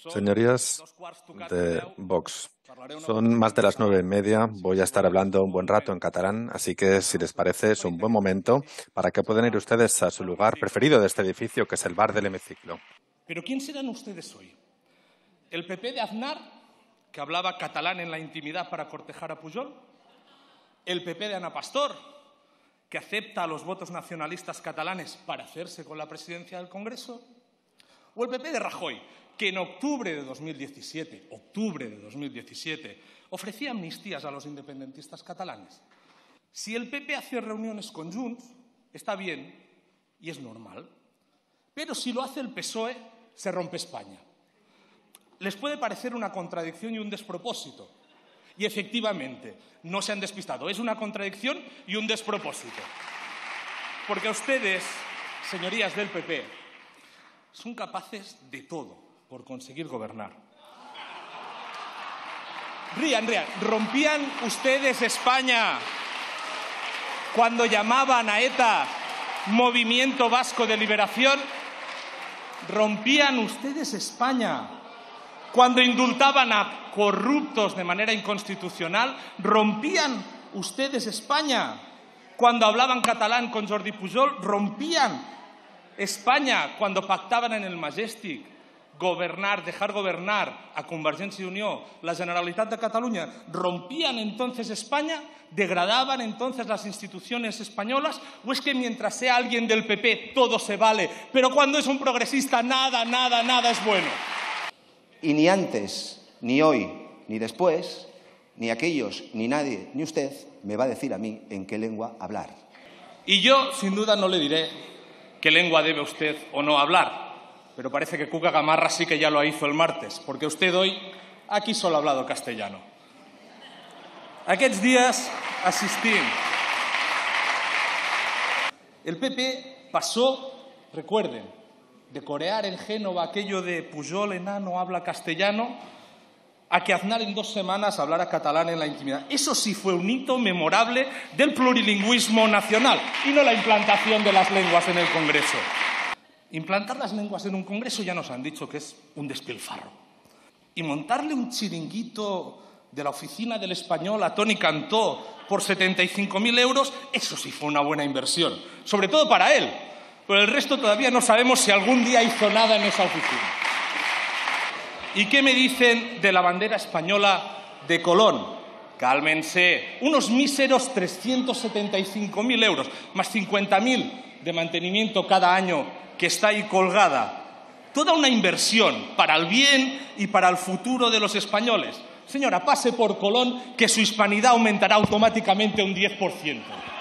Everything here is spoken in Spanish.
Señorías de Vox, son más de las 9:30. Voy a estar hablando un buen rato en catalán, así que, si les parece, es un buen momento para que puedan ir ustedes a su lugar preferido de este edificio, que es el bar del hemiciclo. ¿Pero quién serán ustedes hoy? ¿El PP de Aznar, que hablaba catalán en la intimidad para cortejar a Pujol? ¿El PP de Ana Pastor, que acepta los votos nacionalistas catalanes para hacerse con la presidencia del Congreso? ¿O el PP de Rajoy, que en octubre de 2017, ofrecía amnistías a los independentistas catalanes? Si el PP hace reuniones con Junts, está bien y es normal. Pero si lo hace el PSOE, se rompe España. Les puede parecer una contradicción y un despropósito. Y efectivamente, no se han despistado. Es una contradicción y un despropósito. Porque ustedes, señorías del PP, son capaces de todo por conseguir gobernar. Rían. ¿Rompían ustedes España cuando llamaban a ETA Movimiento Vasco de Liberación? ¿Rompían ustedes España cuando indultaban a corruptos de manera inconstitucional? ¿Rompían ustedes España cuando hablaban catalán con Jordi Pujol? ¿Rompían España cuando pactaban en el Majestic dejar gobernar a Convergència i Unió la Generalitat de Cataluña? ¿Rompían entonces España? ¿Degradaban entonces las instituciones españolas? ¿O es que mientras sea alguien del PP todo se vale, pero cuando es un progresista nada es bueno? Y ni antes, ni hoy, ni después, ni aquellos, ni nadie, ni usted me va a decir a mí en qué lengua hablar. Y yo, sin duda, no le diré qué lengua debe usted o no hablar. Pero parece que Cuca Gamarra sí que ya lo hizo el martes, porque usted hoy aquí solo ha hablado castellano. Aquests días asistim. El PP pasó, recuerden, de corear en Génova aquello de Pujol enano habla castellano, a que Aznar en 2 semanas hablara catalán en la intimidad. Eso sí fue un hito memorable del plurilingüismo nacional y no la implantación de las lenguas en el Congreso. Implantar las lenguas en un Congreso ya nos han dicho que es un despilfarro. Y montarle un chiringuito de la oficina del Español a Toni Cantó por 75.000 euros, eso sí fue una buena inversión. Sobre todo para él. Pero el resto todavía no sabemos si algún día hizo nada en esa oficina. ¿Y qué me dicen de la bandera española de Colón? Cálmense. Unos míseros 375.000 euros, más 50.000 de mantenimiento cada año, que está ahí colgada. Toda una inversión para el bien y para el futuro de los españoles. Señora, pase por Colón, que su hispanidad aumentará automáticamente un 10%.